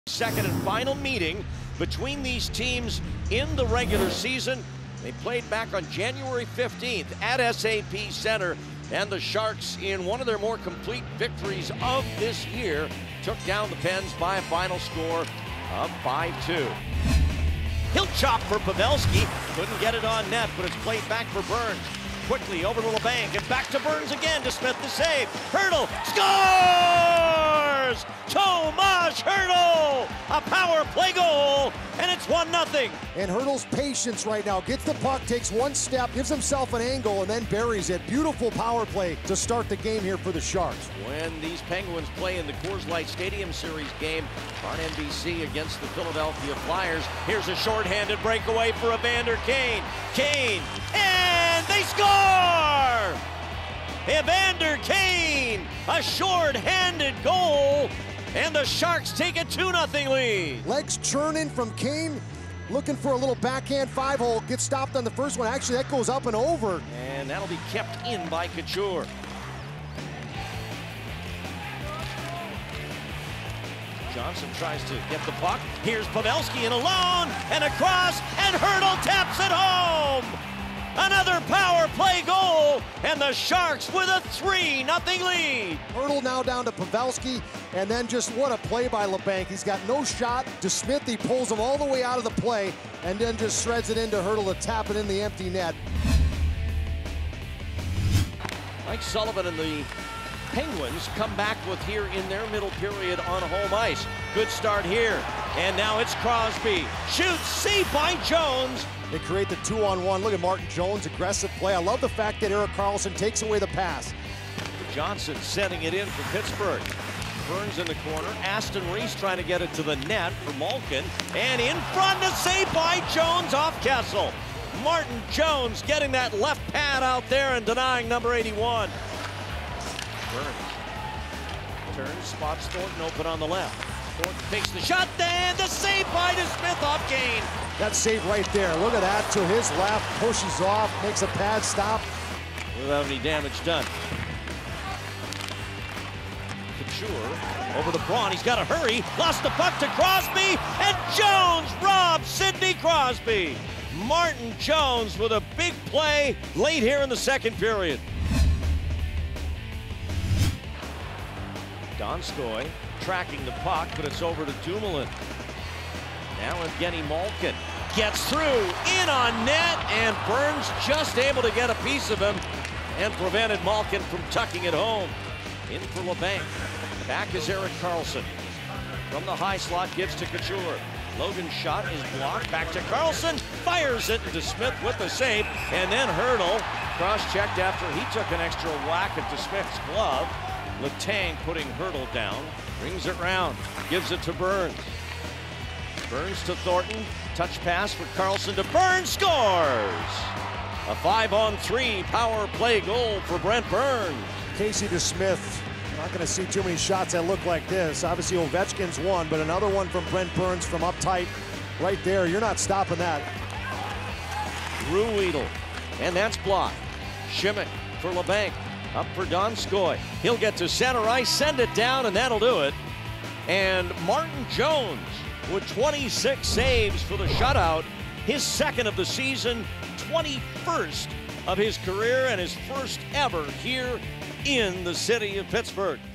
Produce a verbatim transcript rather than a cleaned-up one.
Second and final meeting between these teams in the regular season. They played back on January fifteenth at S A P Center, and the Sharks, in one of their more complete victories of this year, took down the Pens by a final score of five two. He'll chop for Pavelski. Couldn't get it on net, but it's played back for Burns. Quickly over to LeBanc and back to Burns again. To Smith the save. Hertl scores! Tomas Hertl! A power play goal, and it's one nothing. And Hertl's patience right now. Gets the puck, takes one step, gives himself an angle, and then buries it. Beautiful power play to start the game here for the Sharks. When these Penguins play in the Coors Light Stadium Series game on N B C against the Philadelphia Flyers, here's a shorthanded breakaway for Evander Kane. Kane, and they score! Evander Kane, a short-handed goal, and the Sharks take a two nothing lead. Legs churning from Kane, looking for a little backhand five-hole, gets stopped on the first one. Actually, that goes up and over. And that'll be kept in by Couture. Johnson tries to get the puck. Here's Pavelski in alone, and across, and Hertl taps it home. Another power play goal, and the Sharks with a three nothing lead. Hertl now down to Pavelski, and then just what a play by LeBanc. He's got no shot. To Smith, he pulls him all the way out of the play, and then just shreds it into Hertl to tap it in the empty net. Mike Sullivan and the Penguins come back with here in their middle period on home ice. Good start here, and now it's Crosby. Shoots, saved by Jones. They create the two-on-one. Look at Martin Jones, aggressive play. I love the fact that Erik Karlsson takes away the pass. Johnson setting it in for Pittsburgh. Burns in the corner. Aston Reese trying to get it to the net for Malkin. And in front, a save by Jones off Kessel. Martin Jones getting that left pad out there and denying number eighty-one. Burns turns, spots Thornton open on the left. Thornton takes the shot, and the save by Smith off Kane. That save right there. Look at that, to his left, pushes off, makes a pad stop. Without any damage done. Couture over to Braun, he's got to hurry. Lost the puck to Crosby, and Jones robs Sidney Crosby. Martin Jones with a big play late here in the second period. Donskoy tracking the puck, but it's over to Dumoulin. Now Evgeny Malkin gets through, in on net, and Burns just able to get a piece of him and prevented Malkin from tucking it home. In for LeBanc. Back is Erik Karlsson. From the high slot, gives to Couture. Logan's shot is blocked. Back to Karlsson. Fires it into Smith with the save. And then Hertl cross-checked after he took an extra whack at Smith's glove. Letang putting Hertl down. Brings it round. Gives it to Burns. Burns to Thornton. Touch pass for Karlsson to Burns. Scores! A five on three power play goal for Brent Burns. Casey to Smith. Not going to see too many shots that look like this. Obviously, Ovechkin's one, but another one from Brent Burns from up tight. Right there, you're not stopping that. Ruedel, and that's blocked. Schmidt for LeBanc. Up for Donskoy. He'll get to center ice, send it down, and that'll do it. And Martin Jones with twenty-six saves for the shutout. His second of the season, twenty-first of his career, and his first ever here in the city of Pittsburgh.